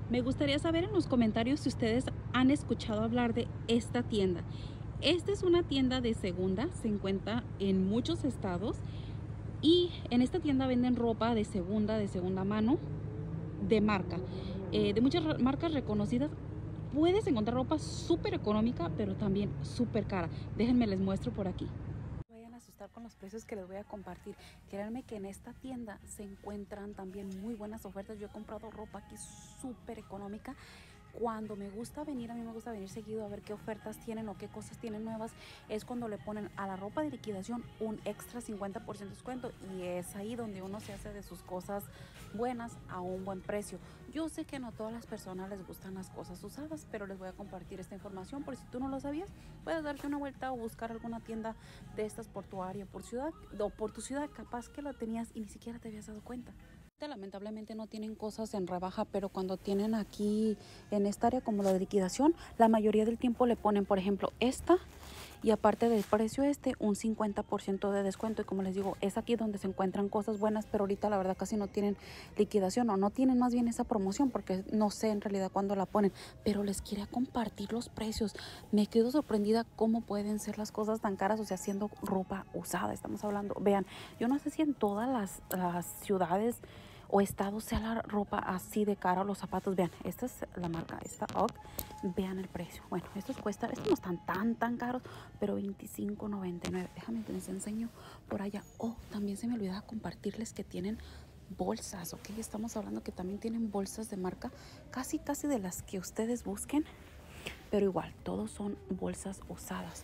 Me gustaría saber en los comentarios si ustedes han escuchado hablar de esta tienda. Esta es una tienda de segunda, se encuentra en muchos estados y en esta tienda venden ropa de segunda mano, de marca, de muchas marcas reconocidas. Puedes encontrar ropa súper económica, pero también súper cara. Déjenme les muestro por aquí. Vayan a asustar con los precios que les voy a compartir. Créanme que en esta tienda se encuentran también muy buenas ofertas. Yo he comprado ropa aquí súper económica. Cuando me gusta venir, a mí me gusta venir seguido a ver qué ofertas tienen o qué cosas tienen nuevas, es cuando le ponen a la ropa de liquidación un extra 50% descuento, y es ahí donde uno se hace de sus cosas buenas a un buen precio. Yo sé que no a todas las personas les gustan las cosas usadas, pero les voy a compartir esta información por si tú no lo sabías. Puedes darte una vuelta o buscar alguna tienda de estas por tu área, por ciudad o por tu ciudad, capaz que lo tenías y ni siquiera te habías dado cuenta. Lamentablemente no tienen cosas en rebaja, pero cuando tienen aquí en esta área como la de liquidación, la mayoría del tiempo le ponen, por ejemplo, esta, y aparte del precio un 50% de descuento. Y como les digo, es aquí donde se encuentran cosas buenas, pero ahorita la verdad casi no tienen liquidación, o no tienen más bien esa promoción, porque no sé en realidad cuándo la ponen. Pero les quería compartir los precios. Me quedo sorprendida cómo pueden ser las cosas tan caras, o sea, siendo ropa usada. Estamos hablando, vean, yo no sé si en todas las ciudades o estados sea la ropa así de cara, los zapatos. Vean, esta es la marca, esta UGG. Vean el precio. Bueno, estos no están tan caros, pero $25.99. Déjame que les enseño por allá. Oh, también se me olvidaba compartirles que tienen bolsas, ok. Estamos hablando que también tienen bolsas de marca, casi de las que ustedes busquen, pero igual, todos son bolsas usadas.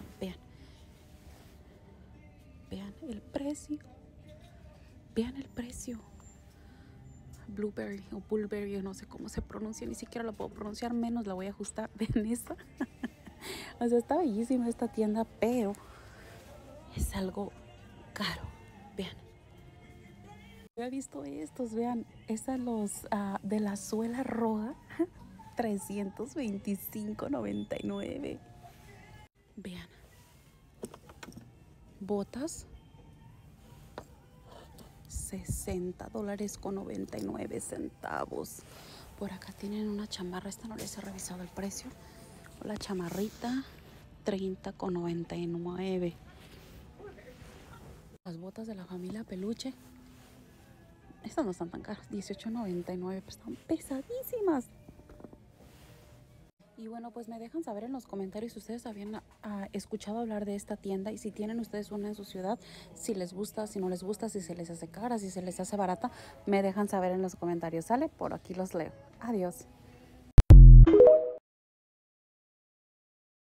Vean el precio. Vean el precio. Blueberry o Bullberry, yo no sé cómo se pronuncia, ni siquiera la puedo pronunciar, menos la voy a ajustar. Ven esta. O sea, está bellísima esta tienda, pero es algo caro. Vean. Había visto estos, vean, estas de la suela roja, $325.99. Vean. Botas, $60.99. Por acá tienen una chamarra, esta no les he revisado el precio. La chamarrita, $30.99. Las botas de la familia Peluche, estas no están tan caras, $18.99, pero están pesadísimas. Y bueno, pues me dejan saber en los comentarios si ustedes habían escuchado hablar de esta tienda, y si tienen ustedes una en su ciudad, si les gusta, si no les gusta, si se les hace cara, si se les hace barata. Me dejan saber en los comentarios. ¿Sale? Por aquí los leo. Adiós.